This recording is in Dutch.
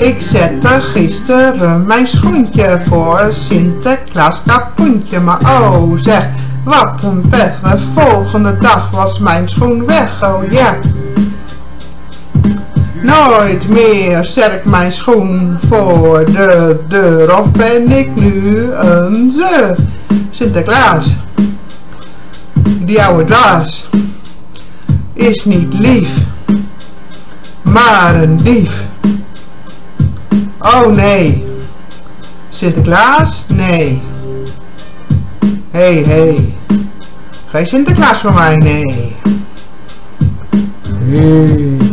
Ik zette gisteren mijn schoentje voor Sinterklaas kapoentje. Maar oh zeg, wat een pech. De volgende dag was mijn schoen weg, oh ja. Nooit meer zet ik mijn schoen voor de deur. Of ben ik nu een Sinterklaas? Die oude dwaas is niet lief, maar een dief. Oh nee, Sinterklaas? Nee. Hey, geen Sinterklaas voor mij, nee. Hey.